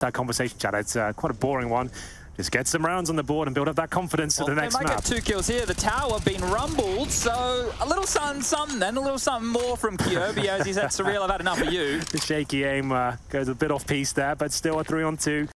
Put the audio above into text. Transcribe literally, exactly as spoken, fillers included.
that conversation, Chad. It's uh, quite a boring one. Just get some rounds on the board and build up that confidence well, for the next map. They might map. get two kills here. The tower being rumbled, so a little something, something then, a little something more from Kjaerbye as he said, Surreal, I've had enough of you. The shaky aim uh, goes a bit off piece there, but still a three on two.